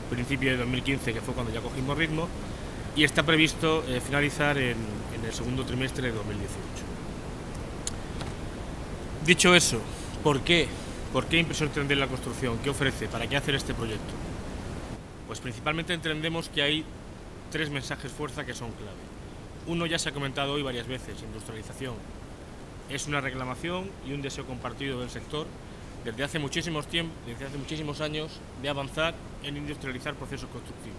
principio de 2015, que fue cuando ya cogimos ritmo, y está previsto finalizar en el segundo trimestre de 2018. Dicho eso, ¿por qué? ¿Por qué impresión 3D en la construcción? ¿Qué ofrece? ¿Para qué hacer este proyecto? Pues principalmente entendemos que hay tres mensajes fuerza que son clave. Uno ya se ha comentado hoy varias veces: industrialización. Es una reclamación y un deseo compartido del sector desde hace muchísimos años, de avanzar en industrializar procesos constructivos.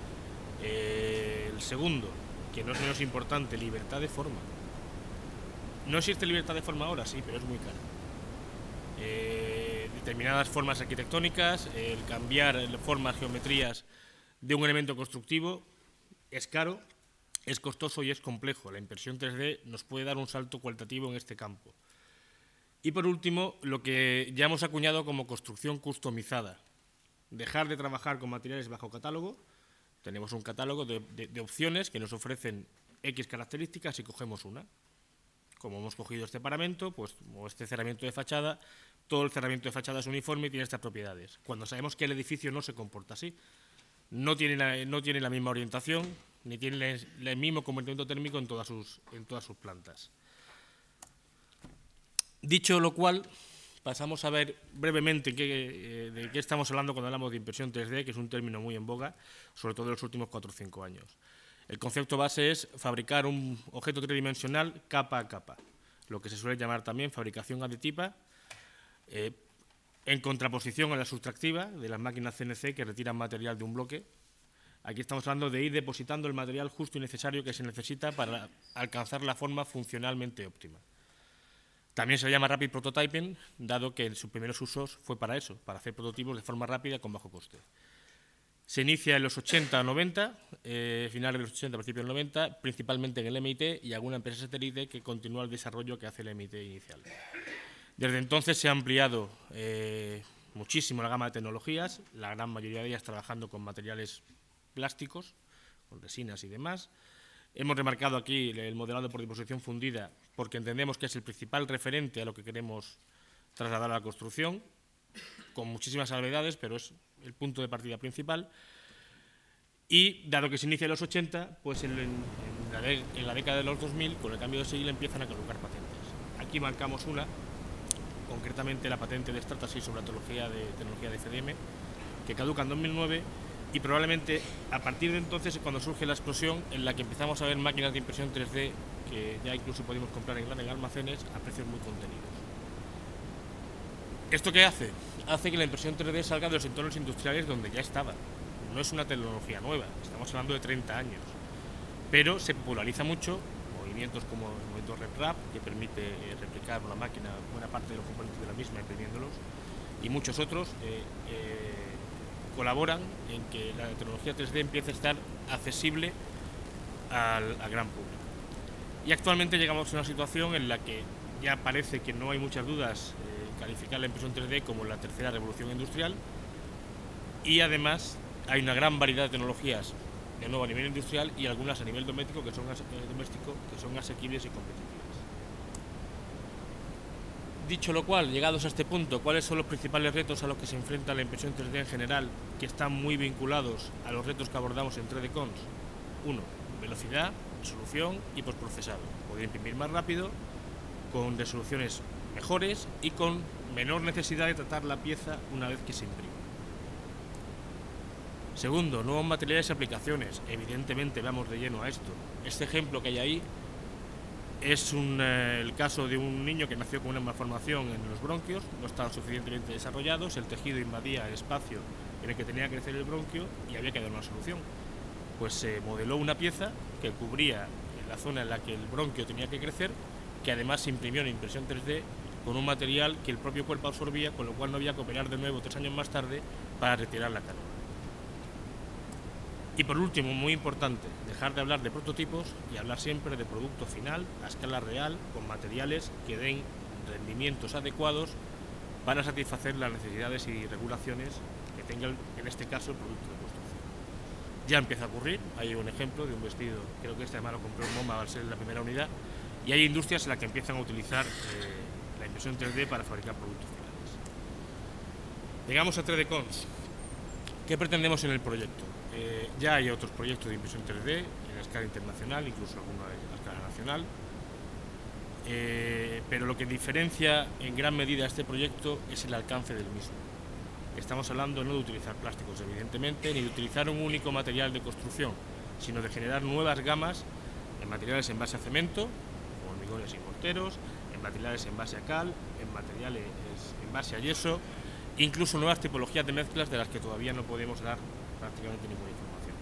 El segundo, que no es menos importante, libertad de forma. ¿No existe libertad de forma ahora? Sí, pero es muy cara. Determinadas formas arquitectónicas, el cambiar formas, geometrías de un elemento constructivo es caro, es costoso y es complejo. La impresión 3D nos puede dar un salto cualitativo en este campo. Y por último, lo que ya hemos acuñado como construcción customizada. Dejar de trabajar con materiales bajo catálogo. Tenemos un catálogo de opciones que nos ofrecen X características y cogemos una. Como hemos cogido este paramento, pues como este cerramiento de fachada, todo el cerramiento de fachada es uniforme y tiene estas propiedades. Cuando sabemos que el edificio no se comporta así, no tiene la misma orientación, ni tiene el mismo comportamiento térmico en todas sus plantas. Dicho lo cual, pasamos a ver brevemente de qué estamos hablando cuando hablamos de impresión 3D, que es un término muy en boga, sobre todo en los últimos 4 o 5 años. El concepto base es fabricar un objeto tridimensional capa a capa, lo que se suele llamar también fabricación aditiva, en contraposición a la sustractiva de las máquinas CNC que retiran material de un bloque. Aquí estamos hablando de ir depositando el material justo y necesario que se necesita para alcanzar la forma funcionalmente óptima. También se le llama rapid prototyping, dado que en sus primeros usos fue para eso, para hacer prototipos de forma rápida con bajo coste. Se inicia en los 80 o 90, finales de los 80, principios de los 90, principalmente en el MIT y alguna empresa satélite que continúa el desarrollo que hace el MIT inicial. Desde entonces se ha ampliado muchísimo la gama de tecnologías, la gran mayoría de ellas trabajando con materiales plásticos, con resinas y demás. Hemos remarcado aquí el modelado por disposición fundida porque entendemos que es el principal referente a lo que queremos trasladar a la construcción, con muchísimas salvedades, pero es el punto de partida principal. Y dado que se inicia en los 80, pues en la década de los 2000, con el cambio de siglo, empiezan a caducar patentes. Aquí marcamos una, concretamente la patente de Stratasys sobre la tecnología de FDM, que caduca en 2009, y probablemente a partir de entonces es cuando surge la explosión en la que empezamos a ver máquinas de impresión 3D que ya incluso podemos comprar en grandes almacenes a precios muy contenidos. ¿Esto qué hace? Hace que la impresión 3D salga de los entornos industriales donde ya estaba. No es una tecnología nueva, estamos hablando de 30 años, pero se populariza mucho, movimientos como el movimiento RepRap, que permite replicar una máquina, buena parte de los componentes de la misma, imprimiéndolos, y muchos otros colaboran en que la tecnología 3D empiece a estar accesible al gran público. Y actualmente llegamos a una situación en la que ya parece que no hay muchas dudas en calificar la impresión 3D como la tercera revolución industrial, y además hay una gran variedad de tecnologías, de nuevo a nivel industrial y algunas a nivel doméstico que son asequibles y competitivas. Dicho lo cual, llegados a este punto, ¿cuáles son los principales retos a los que se enfrenta la impresión 3D en general, que están muy vinculados a los retos que abordamos en 3D-Cons? 1. Velocidad, resolución y postprocesado. Poder imprimir más rápido, con resoluciones mejores y con menor necesidad de tratar la pieza una vez que se imprime. Segundo, nuevos materiales y aplicaciones. Evidentemente vamos de lleno a esto. Este ejemplo que hay ahí es el caso de un niño que nació con una malformación en los bronquios, no estaban suficientemente desarrollados, el tejido invadía el espacio en el que tenía que crecer el bronquio y había que dar una solución. Pues se modeló una pieza que cubría la zona en la que el bronquio tenía que crecer, que además se imprimió en impresión 3D con un material que el propio cuerpo absorbía, con lo cual no había que operar de nuevo 3 años más tarde para retirar la carga. Y por último, muy importante, dejar de hablar de prototipos y hablar siempre de producto final a escala real, con materiales que den rendimientos adecuados para satisfacer las necesidades y regulaciones que tenga, en este caso, el producto de construcción. Ya empieza a ocurrir, hay un ejemplo de un vestido, creo que este además lo compró en MoMA al ser la primera unidad, y hay industrias en las que empiezan a utilizar la impresión 3D para fabricar productos finales. Llegamos a 3D-Cons. ¿Qué pretendemos en el proyecto? Ya hay otros proyectos de impresión 3D en escala internacional, incluso algunos a escala nacional, pero lo que diferencia en gran medida este proyecto es el alcance del mismo. Estamos hablando no de utilizar plásticos, evidentemente, ni de utilizar un único material de construcción, sino de generar nuevas gamas en materiales en base a cemento, hormigones y morteros, en materiales en base a cal, en materiales en base a yeso, incluso nuevas tipologías de mezclas de las que todavía no podemos dar prácticamente ninguna información.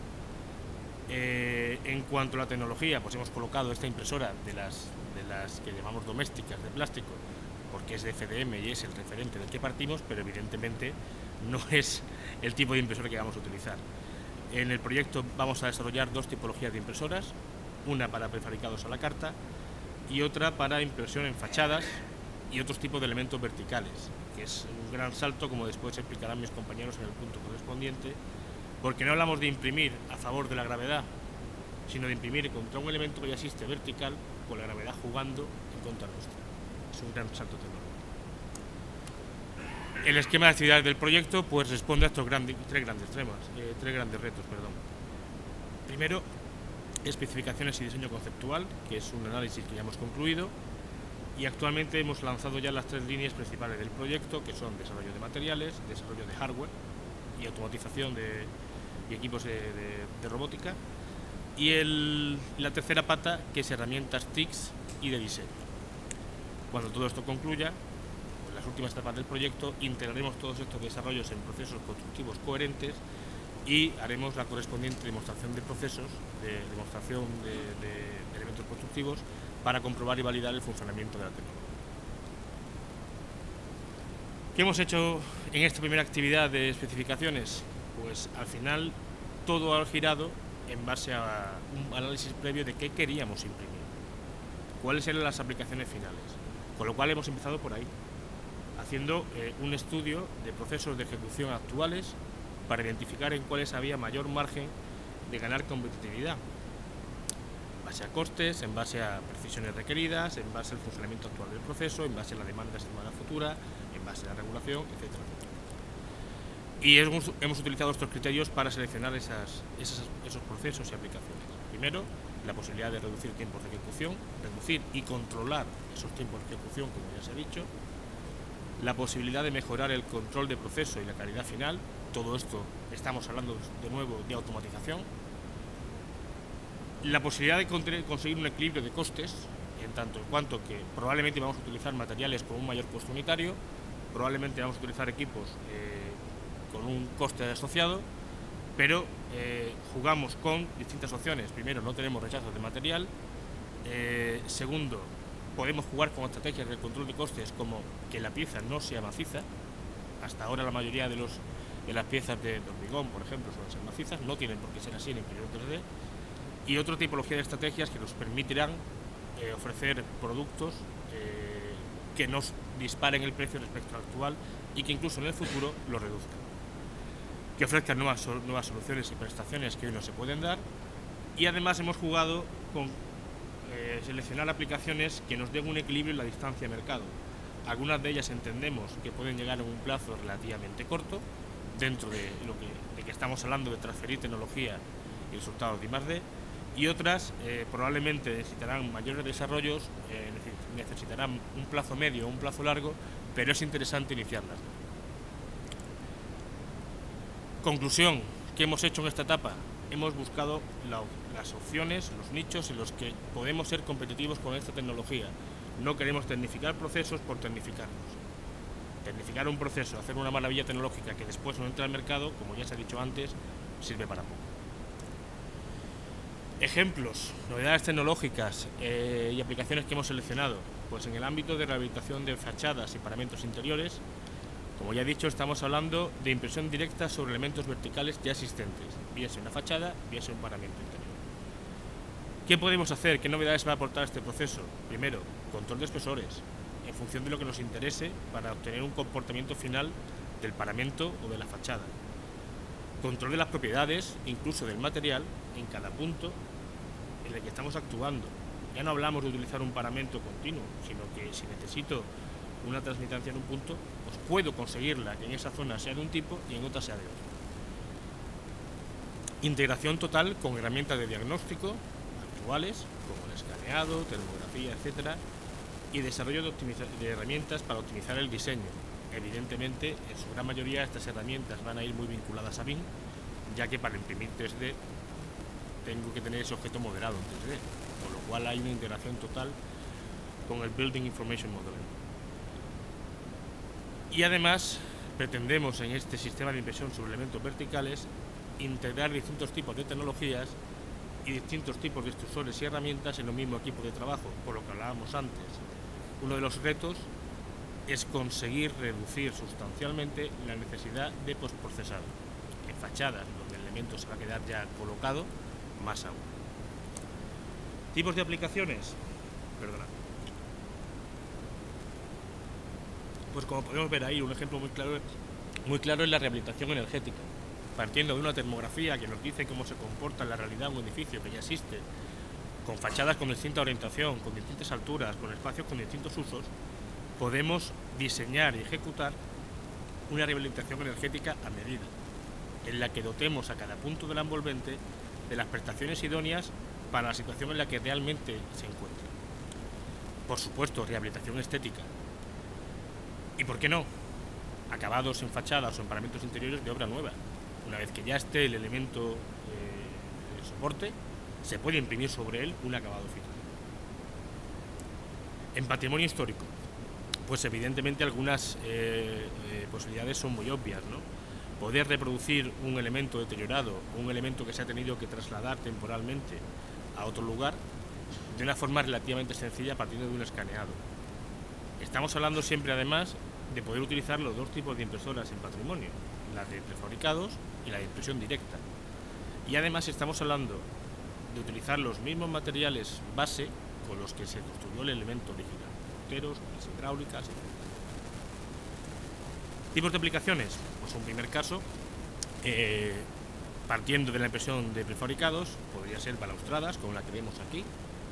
En cuanto a la tecnología, pues hemos colocado esta impresora de las que llamamos domésticas de plástico, porque es de FDM y es el referente del que partimos, pero evidentemente no es el tipo de impresora que vamos a utilizar. En el proyecto vamos a desarrollar dos tipologías de impresoras, una para prefabricados a la carta y otra para impresión en fachadas y otros tipos de elementos verticales, que es un gran salto, como después explicarán mis compañeros en el punto correspondiente, porque no hablamos de imprimir a favor de la gravedad, sino de imprimir contra un elemento que ya existe vertical, con la gravedad jugando en contra nuestra. Es un gran salto tecnológico. El esquema de actividades del proyecto pues responde a estos tres grandes retos. Primero, especificaciones y diseño conceptual, que es un análisis que ya hemos concluido, y actualmente hemos lanzado ya las tres líneas principales del proyecto, que son desarrollo de materiales, desarrollo de hardware y automatización y equipos de robótica, y la tercera pata, que es herramientas TICs y de diseño. Cuando todo esto concluya, en las últimas etapas del proyecto, integraremos todos estos desarrollos en procesos constructivos coherentes y haremos la correspondiente demostración de procesos, demostración de elementos constructivos, para comprobar y validar el funcionamiento de la tecnología. ¿Qué hemos hecho en esta primera actividad de especificaciones? Pues al final todo ha girado en base a un análisis previo de qué queríamos imprimir, cuáles eran las aplicaciones finales, con lo cual hemos empezado por ahí, haciendo un estudio de procesos de ejecución actuales para identificar en cuáles había mayor margen de ganar competitividad, en base a costes, en base a precisiones requeridas, en base al funcionamiento actual del proceso, en base a la demanda estimada futura, en base a la regulación, etcétera, etcétera. Y hemos utilizado estos criterios para seleccionar esos procesos y aplicaciones. Primero, la posibilidad de reducir tiempos de ejecución, reducir y controlar esos tiempos de ejecución, como ya se ha dicho. La posibilidad de mejorar el control de proceso y la calidad final. Todo esto estamos hablando de nuevo de automatización. La posibilidad de conseguir un equilibrio de costes, en tanto en cuanto que probablemente vamos a utilizar materiales con un mayor costo unitario, probablemente vamos a utilizar equipos con un coste asociado, pero jugamos con distintas opciones. Primero, no tenemos rechazos de material. Segundo, podemos jugar con estrategias de control de costes como que la pieza no sea maciza. Hasta ahora la mayoría de las piezas de hormigón, por ejemplo, suelen ser macizas, no tienen por qué ser así en impresión 3D. Y otra tipología de estrategias que nos permitirán ofrecer productos que nos disparen el precio respecto al actual y que incluso en el futuro lo reduzcan, que ofrezcan nuevas soluciones y prestaciones que hoy no se pueden dar. Y además hemos jugado con seleccionar aplicaciones que nos den un equilibrio en la distancia de mercado. Algunas de ellas entendemos que pueden llegar en un plazo relativamente corto, dentro de que estamos hablando de transferir tecnología y resultados de I+D, y otras probablemente necesitarán mayores desarrollos, necesitarán un plazo medio o un plazo largo, pero es interesante iniciarlas. Conclusión, ¿qué hemos hecho en esta etapa? Hemos buscado las opciones, los nichos en los que podemos ser competitivos con esta tecnología. No queremos tecnificar procesos por tecnificarlos. Tecnificar un proceso, hacer una maravilla tecnológica que después no entra al mercado, como ya se ha dicho antes, sirve para poco. Ejemplos, novedades tecnológicas y aplicaciones que hemos seleccionado. Pues en el ámbito de rehabilitación de fachadas y paramentos interiores, como ya he dicho, estamos hablando de impresión directa sobre elementos verticales ya existentes, bien sea una fachada, bien sea un paramento interior. ¿Qué podemos hacer? ¿Qué novedades va a aportar este proceso? Primero, control de espesores, en función de lo que nos interese para obtener un comportamiento final del paramento o de la fachada. Control de las propiedades, incluso del material, en cada punto en el que estamos actuando. Ya no hablamos de utilizar un paramento continuo, sino que si necesito una transmitancia en un punto, pues puedo conseguirla que en esa zona sea de un tipo y en otra sea de otro. Integración total con herramientas de diagnóstico actuales, como el escaneado, termografía, etcétera, y desarrollo de herramientas para optimizar el diseño. Evidentemente, en su gran mayoría estas herramientas van a ir muy vinculadas a BIM, ya que para imprimir 3D tengo que tener ese objeto modelado en 3D, con lo cual hay una integración total con el Building Information Modeling. Y además pretendemos en este sistema de impresión sobre elementos verticales integrar distintos tipos de tecnologías y distintos tipos de extrusores y herramientas en el mismo equipo de trabajo, por lo que hablábamos antes. Uno de los retos es conseguir reducir sustancialmente la necesidad de postprocesado en fachadas, donde el elemento se va a quedar ya colocado, más aún. ¿Tipos de aplicaciones? Perdona. Pues como podemos ver ahí, un ejemplo muy claro es la rehabilitación energética. Partiendo de una termografía que nos dice cómo se comporta en la realidad un edificio que ya existe, con fachadas con distinta orientación, con distintas alturas, con espacios con distintos usos, podemos diseñar y ejecutar una rehabilitación energética a medida, en la que dotemos a cada punto del envolvente de las prestaciones idóneas para la situación en la que realmente se encuentra. Por supuesto, rehabilitación estética. ¿Y por qué no? Acabados en fachadas o en paramentos interiores de obra nueva. Una vez que ya esté el elemento de soporte, se puede imprimir sobre él un acabado final. En patrimonio histórico, pues evidentemente algunas posibilidades son muy obvias, ¿no? Poder reproducir un elemento deteriorado, un elemento que se ha tenido que trasladar temporalmente a otro lugar, de una forma relativamente sencilla partiendo de un escaneado. Estamos hablando siempre además de poder utilizar los dos tipos de impresoras en patrimonio, la de prefabricados y la de impresión directa. Y además estamos hablando de utilizar los mismos materiales base con los que se construyó el elemento original, morteros, las hidráulicas, etc. ¿Tipos de aplicaciones? Pues un primer caso, partiendo de la impresión de prefabricados, podría ser balaustradas, como la que vemos aquí.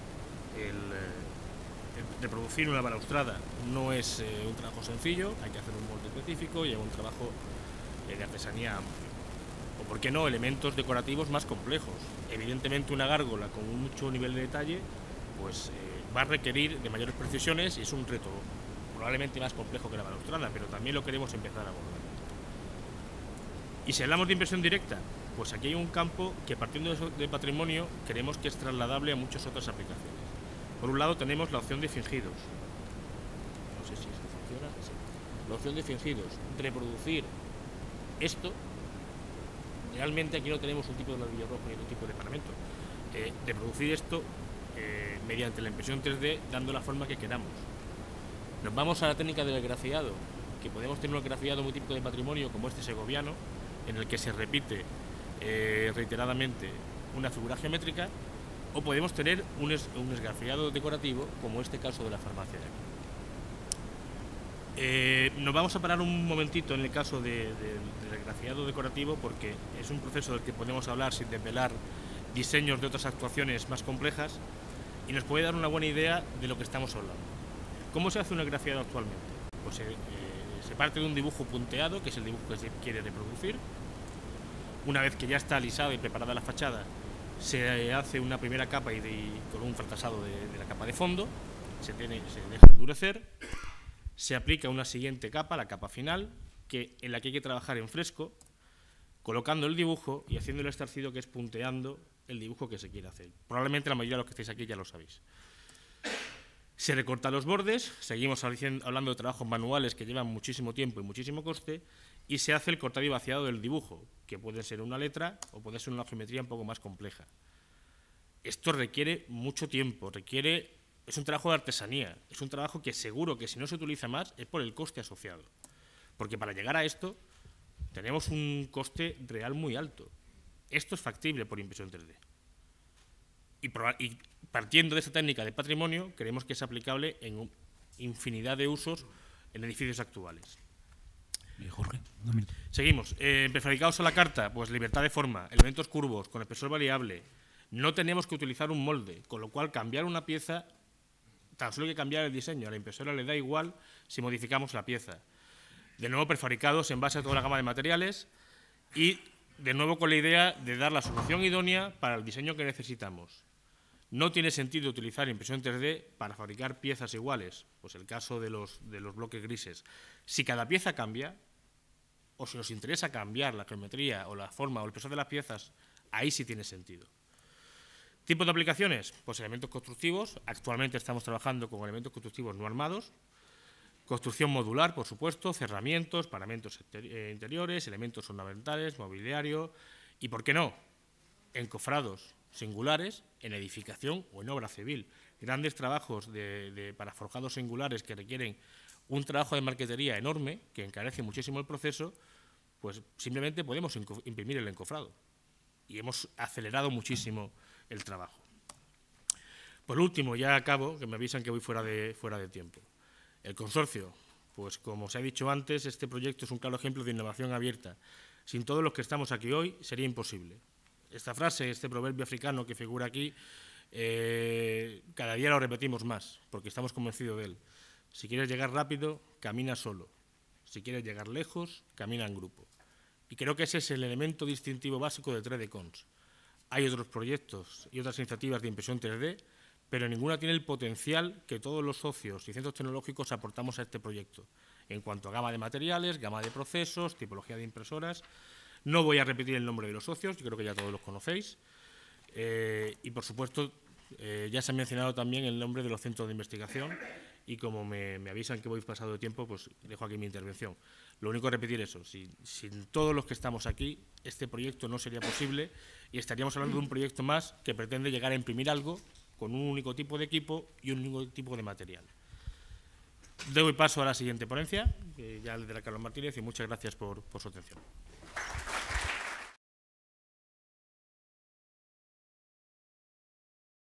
Reproducir una balaustrada no es un trabajo sencillo, hay que hacer un molde específico y un trabajo de artesanía amplio. O por qué no, elementos decorativos más complejos. Evidentemente una gárgola con mucho nivel de detalle pues va a requerir de mayores precisiones y es un reto probablemente más complejo que la balaustrada, pero también lo queremos empezar a abordar. Y si hablamos de impresión directa, pues aquí hay un campo que partiendo de patrimonio queremos que es trasladable a muchas otras aplicaciones. Por un lado tenemos la opción de fingidos. No sé si esto funciona. Sí. La opción de fingidos. Reproducir esto. Realmente aquí no tenemos un tipo de ladrillo rojo ni otro tipo de paramento. Reproducir esto mediante la impresión 3D dando la forma que queramos. Nos vamos a la técnica del grafiado, que podemos tener un grafiado muy típico de patrimonio como este segoviano, en el que se repite reiteradamente una figura geométrica, o podemos tener un esgrafiado decorativo, como este caso de la farmacia de aquí. Nos vamos a parar un momentito en el caso del esgrafiado decorativo, porque es un proceso del que podemos hablar sin desvelar diseños de otras actuaciones más complejas, y nos puede dar una buena idea de lo que estamos hablando. ¿Cómo se hace un esgrafiado actualmente? Pues se parte de un dibujo punteado, que es el dibujo que se quiere reproducir. Una vez que ya está alisada y preparada la fachada, se hace una primera capa con un fratasado de la capa de fondo, se deja endurecer, se aplica una siguiente capa, la capa final, en la que hay que trabajar en fresco, colocando el dibujo y haciendo el estarcido, que es punteando el dibujo que se quiere hacer. Probablemente la mayoría de los que estáis aquí ya lo sabéis. Se recortan los bordes, seguimos hablando de trabajos manuales que llevan muchísimo tiempo y muchísimo coste, y se hace el cortado y vaciado del dibujo, que puede ser una letra o puede ser una geometría un poco más compleja. Esto requiere mucho tiempo, es un trabajo de artesanía, es un trabajo que seguro que si no se utiliza más es por el coste asociado, porque para llegar a esto tenemos un coste real muy alto. Esto es factible por impresión 3D. Y partiendo de esta técnica de patrimonio, creemos que es aplicable en infinidad de usos en edificios actuales. Jorge, seguimos. Prefabricados a la carta, pues libertad de forma, elementos curvos, con espesor variable. No tenemos que utilizar un molde, con lo cual cambiar una pieza, tan solo hay que cambiar el diseño. A la impresora le da igual si modificamos la pieza. De nuevo, prefabricados en base a toda la gama de materiales y de nuevo con la idea de dar la solución idónea para el diseño que necesitamos. No tiene sentido utilizar impresión 3D para fabricar piezas iguales, pues el caso de los bloques grises. Si cada pieza cambia, o si nos interesa cambiar la geometría o la forma o el peso de las piezas, ahí sí tiene sentido. ¿Tipos de aplicaciones? Pues elementos constructivos. Actualmente estamos trabajando con elementos constructivos no armados. Construcción modular, por supuesto, cerramientos, paramentos interiores, elementos ornamentales, mobiliario y, ¿por qué no?, encofrados singulares en edificación o en obra civil. Grandes trabajos para forjados singulares que requieren un trabajo de marquetería enorme, que encarece muchísimo el proceso, pues simplemente podemos imprimir el encofrado. Y hemos acelerado muchísimo el trabajo. Por último, ya acabo, que me avisan que voy fuera de tiempo. El consorcio, pues como se ha dicho antes, este proyecto es un claro ejemplo de innovación abierta. Sin todos los que estamos aquí hoy sería imposible. Esta frase, este proverbio africano que figura aquí, cada día lo repetimos más, porque estamos convencidos de él. Si quieres llegar rápido, camina solo. Si quieres llegar lejos, camina en grupo. Y creo que ese es el elemento distintivo básico de 3D Cons. Hay otros proyectos y otras iniciativas de impresión 3D, pero ninguna tiene el potencial que todos los socios y centros tecnológicos aportamos a este proyecto, en cuanto a gama de materiales, gama de procesos, tipología de impresoras. No voy a repetir el nombre de los socios, yo creo que ya todos los conocéis. Y, por supuesto, ya se ha mencionado también el nombre de los centros de investigación y como me avisan que voy pasado de tiempo, pues dejo aquí mi intervención. Lo único es repetir eso, sin todos los que estamos aquí, este proyecto no sería posible y estaríamos hablando de un proyecto más que pretende llegar a imprimir algo con un único tipo de equipo y un único tipo de material. Doy paso a la siguiente ponencia, ya el de la Carlos Martínez, y muchas gracias por su atención.